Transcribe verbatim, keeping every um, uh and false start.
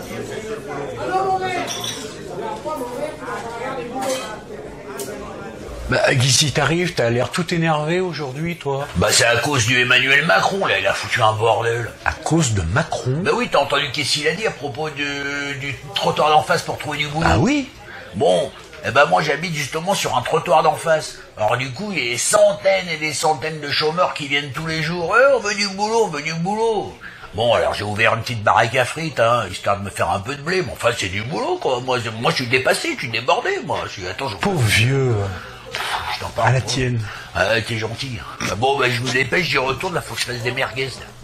Bah, qu'est-ce qui t'arrive? T'as l'air tout énervé aujourd'hui, toi. Bah c'est à cause du Emmanuel Macron, là, il a foutu un bordel. À cause de Macron? Bah oui, t'as entendu qu'est-ce qu'il a dit à propos de, du trottoir d'en face pour trouver du boulot? Ah oui? Bon, eh ben moi j'habite justement sur un trottoir d'en face. Alors du coup, il y a des centaines et des centaines de chômeurs qui viennent tous les jours. Eh, on veut du boulot, on veut du boulot. Bon, alors j'ai ouvert une petite baraque à frites, hein, histoire de me faire un peu de blé. Mais enfin, c'est du boulot, quoi. Moi, moi je suis dépassé, je suis débordé, moi. Je suis, attends, je... Pauvre vieux. Je t'en parle. À la tienne. Ah, t'es gentil. Bah, bon, bah, je me dépêche, j'y retourne, là, faut que je fasse des merguez, là.